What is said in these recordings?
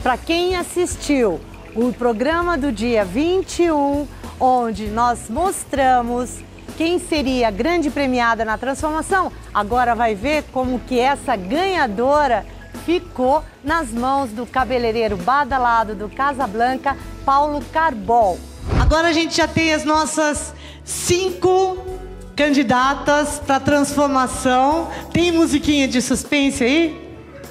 para quem assistiu o programa do dia 21, onde nós mostramos quem seria a grande premiada na transformação, agora vai ver como que essa ganhadora ficou nas mãos do cabeleireiro badalado do Casablanca, Paulo Carbol. Agora a gente já tem as nossas 5 candidatas para transformação. Tem musiquinha de suspense aí?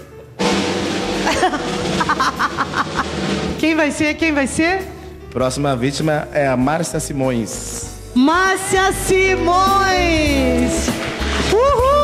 Quem vai ser? Quem vai ser? Próxima vítima é a Márcia Simões. Márcia Simões! Uhul!